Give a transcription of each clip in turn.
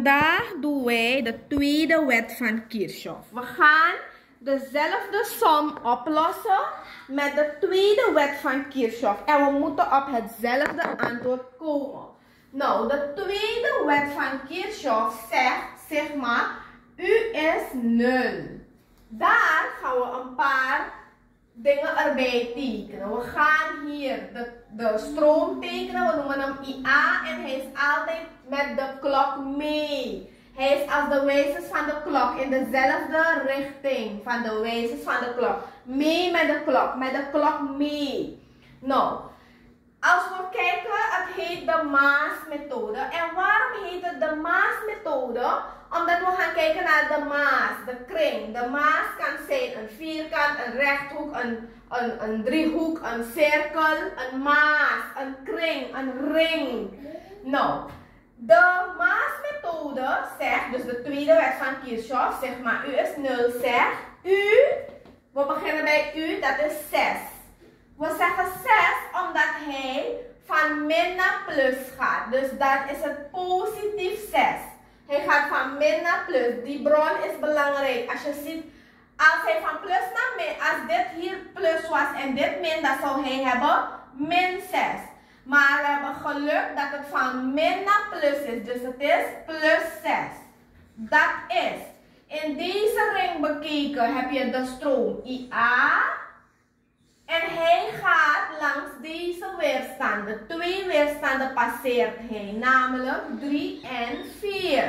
Vandaag doen wij de tweede wet van Kirchhoff. We gaan dezelfde som oplossen met de tweede wet van Kirchhoff. En we moeten op hetzelfde antwoord komen. Nou, de tweede wet van Kirchhoff zegt, zeg maar, U is 0. Daar gaan we een paar dingen erbij tekenen. We gaan hier de stroom tekenen. We noemen hem IA en hij is altijd met de klok mee. Hij is als de wijzers van de klok in dezelfde richting van de wijzers van de klok. Mee met de klok mee. Nou, als we kijken, het heet de maas-methode. En waarom heet het de maas-methode? Omdat we gaan kijken naar de maas, de kring. De maas kan zijn een vierkant, een rechthoek, een driehoek, een cirkel, een maas, een kring, een ring. Nou, de maas-methode zegt, dus de tweede wet van Kirchhoff, zeg maar, U is 0, zegt U, we beginnen bij U, dat is 6. We zeggen 6 omdat hij van min naar plus gaat. Dus dan is het positief 6. Hij gaat van min naar plus. Die bron is belangrijk. Als je ziet, als hij van plus naar min, als dit hier plus was en dit min, dan zou hij hebben min 6. Maar we hebben geluk dat het van min naar plus is. Dus het is plus 6. Dat is, in deze ring bekeken heb je de stroom IA. En hij gaat langs deze weerstanden. 2 weerstanden passeert hij, namelijk 3 en 4.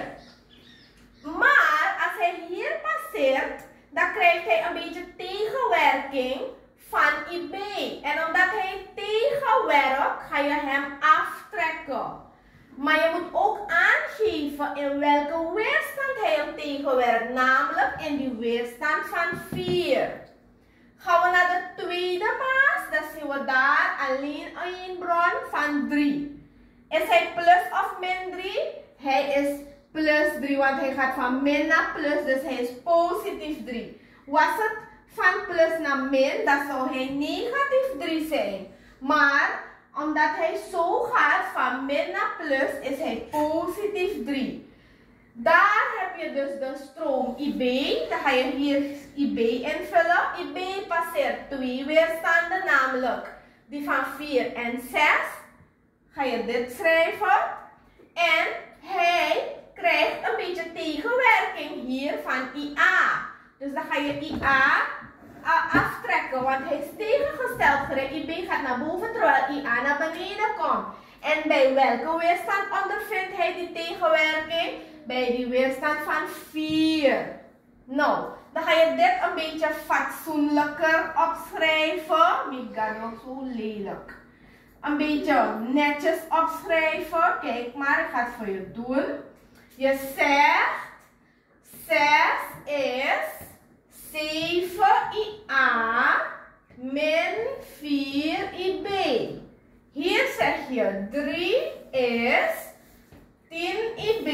Maar als hij hier passeert, dan krijgt hij een beetje tegenwerking van IB. En omdat hij tegenwerkt, ga je hem aftrekken. Maar je moet ook aangeven in welke weerstand hij hem tegenwerkt, namelijk in die weerstand van 4. Gaan we naar de tweede maas, dan zien we daar alleen een bron van 3. Is hij plus of min 3? Hij is plus 3, want hij gaat van min naar plus, dus hij is positief 3. Was het van plus naar min, dan zou hij negatief 3 zijn. Maar omdat hij zo gaat van min naar plus, is hij positief 3. Daar heb je dus de stroom IB. Dan ga je hier IB invullen. IB passeert 2 weerstanden, namelijk die van 4 en 6. Ga je dit schrijven. En hij krijgt een beetje tegenwerking hier van IA. Dus dan ga je IA aftrekken, want hij is tegengesteld gericht. IB gaat naar boven terwijl IA naar beneden komt. En bij welke weerstand ondervindt hij die tegenwerking? Bij die weerstand van 4. Nou, dan ga je dit een beetje fatsoenlijker opschrijven. Die gaat nog zo lelijk. Een beetje netjes opschrijven. Kijk maar, ik ga het voor je doen. Je zegt 6 is 7 IA min 4 IB. Hier zeg je 3 is 10 IB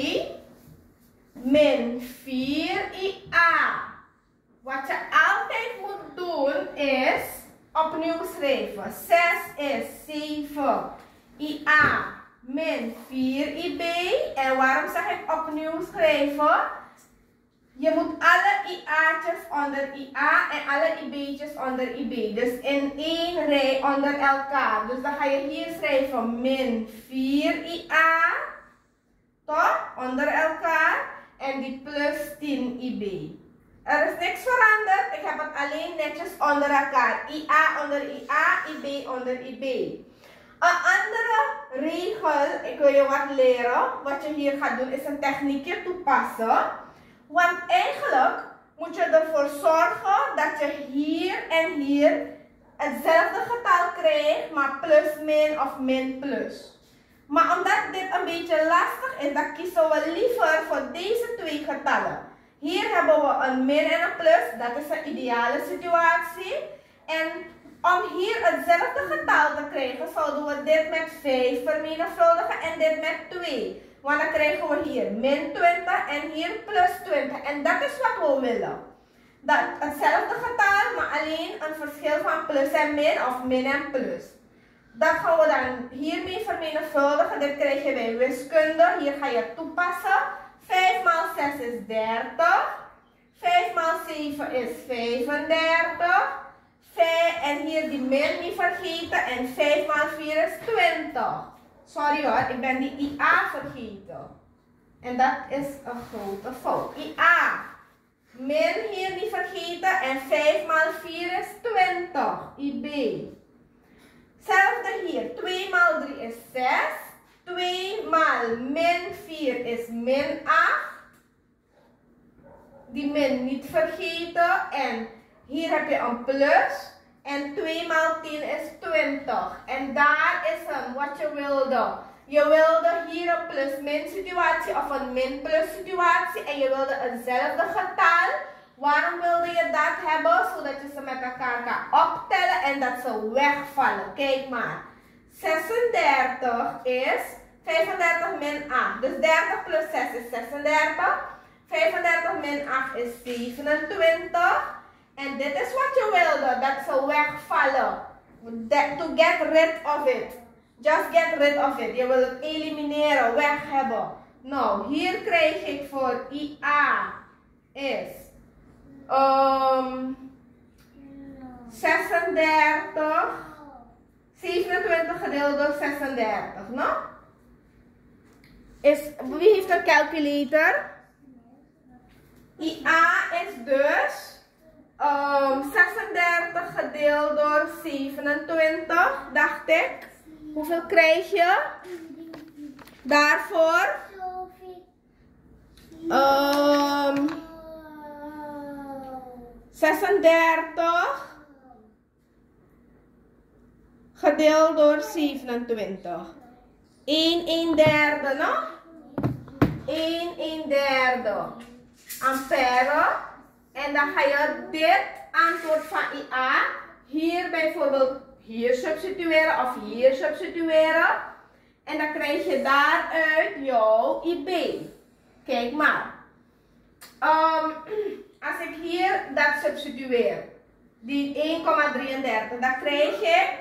min 4 IA. Wat je altijd moet doen is opnieuw schrijven. 6 is 7 IA min 4 IB. En waarom zeg ik opnieuw schrijven? Je moet alle IA'tjes onder IA en alle IB'tjes onder IB. Dus in 1 rij onder elkaar. Dus dan ga je hier schrijven min 4 IA. Toch? Onder elkaar. En die plus 10 IB. Er is niks veranderd. Ik heb het alleen netjes onder elkaar. IA onder IA, IB onder IB. Een andere regel, ik wil je wat leren. Wat je hier gaat doen is een techniekje toepassen. Want eigenlijk moet je ervoor zorgen dat je hier en hier hetzelfde getal krijgt, maar plus min of min plus. Maar omdat dit een beetje lastig is, dan kiezen we liever voor deze 2 getallen. Hier hebben we een min en een plus, dat is een ideale situatie. En om hier hetzelfde getal te krijgen, zouden we dit met 5 vermenigvuldigen en dit met 2. Want dan krijgen we hier min 20 en hier plus 20. En dat is wat we willen. Dat hetzelfde getal, maar alleen een verschil van plus en min of min en plus. Dat gaan we dan hiermee vermenigvuldigen. Dit krijg je bij wiskunde. Hier ga je toepassen. is 30. 5 maal 7 is 35. En hier die min niet vergeten. En 5 maal 4 is 20. Sorry hoor, ik ben die IA vergeten. En dat is een grote fout. IA. Min hier niet vergeten. En 5 maal 4 is 20. IB. Hetzelfde hier. 2 maal 3 is 6. 2 maal min 4 is min 8. Die min niet vergeten. En hier heb je een plus. En 2 maal 10 is 20. En daar is hem, wat je wilde. Je wilde hier een plus-min situatie of een min-plus situatie. En je wilde hetzelfde getal. Waarom wilde je dat hebben? Zodat je ze met elkaar kan optellen en dat ze wegvallen. Kijk maar. 36 is 35 min 8. Dus 30 plus 6 is 36. 35 min 8 is 27. En dit is wat je wilde, dat ze wegvallen. To get rid of it. Just get rid of it. Je wil het elimineren, weg hebben. Nou, hier krijg ik voor IA is 36. 27 gedeeld door 36, no? Wie heeft een calculator? IA is dus 36 gedeeld door 27, dacht ik. Hoeveel krijg je daarvoor? 36 gedeeld door 27. 1/3, no? 1/3 ampère. En dan ga je dit antwoord van IA hier bijvoorbeeld hier substitueren of hier substitueren. En dan krijg je daaruit jouw IB. Kijk maar. Als ik hier dat substitueer, die 1,33, dan krijg ik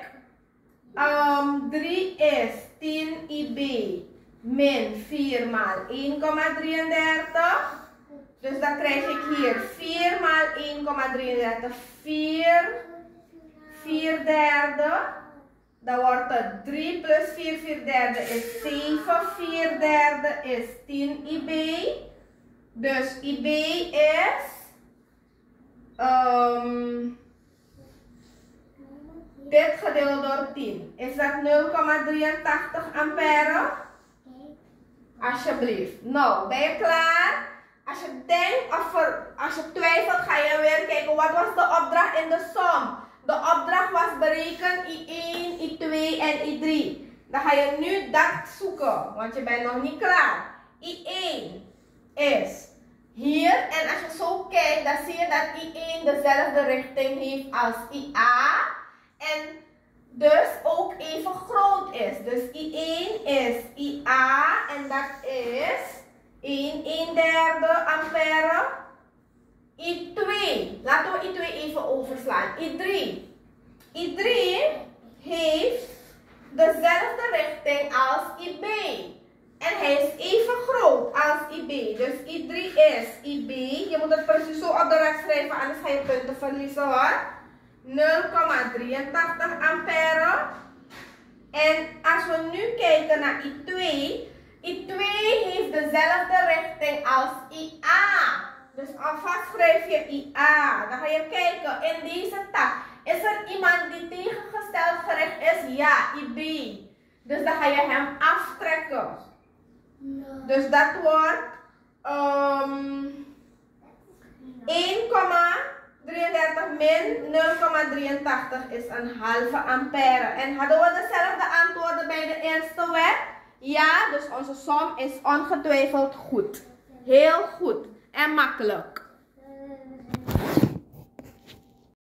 3 is 10 IB min 4 maal 1,33. Dus dan krijg ik hier 4 maal 1,33, 4/4. Dan wordt het 3 plus 4/4 is 7, 4/3 is 10 IB. Dus IB is dit gedeeld door 10. Is dat 0,83 ampère? Alsjeblieft. Nou, ben je klaar? Als je denkt of als je twijfelt, ga je weer kijken wat was de opdracht in de som. De opdracht was bereken I1, I2 en I3. Dan ga je nu dat zoeken, want je bent nog niet klaar. I1 is hier en als je zo kijkt, dan zie je dat I1 dezelfde richting heeft als IA. En dus ook even groot is. Dus I1 is IA en dat is 1/3 ampère. I2, laten we I2 even overslaan. I3 heeft dezelfde richting als IB. En hij is even groot als IB. Dus I3 is IB. Je moet het precies zo op de rug schrijven, anders ga je punten verliezen hoor. 0,83 ampère. En als we nu kijken naar I2. I2 heeft dezelfde richting als IA. Dus alvast schrijf je IA. Dan ga je kijken in deze tak. Is er iemand die tegengesteld gericht is? Ja, IB. Dus dan ga je hem aftrekken. No. Dus dat wordt 1,33 min 0,83 is een halve ampère. En hadden we dezelfde antwoorden bij de eerste wet? Ja, dus onze som is ongetwijfeld goed. Heel goed en makkelijk.